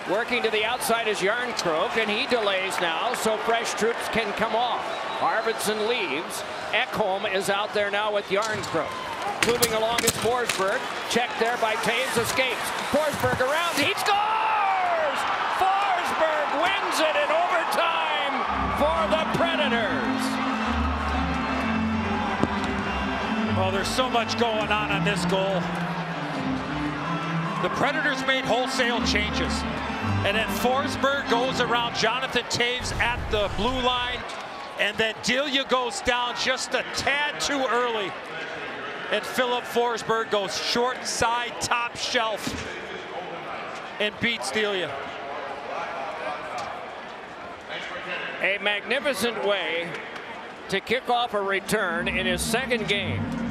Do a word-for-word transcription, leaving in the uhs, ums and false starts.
Working to the outside is Järnkrok, and he delays now, so fresh troops can come off. Arvidsson leaves. Ekholm is out there now with Järnkrok. Moving along is Forsberg. Checked there by Taves, escapes. Forsberg around, he scores! Forsberg wins it in overtime for the Predators. Well, there's so much going on on this goal. The Predators made wholesale changes. And then Forsberg goes around Jonathan Taves at the blue line. And then Delia goes down just a tad too early. And Filip Forsberg goes short side, top shelf, and beats Delia. A magnificent way to kick off a return in his second game.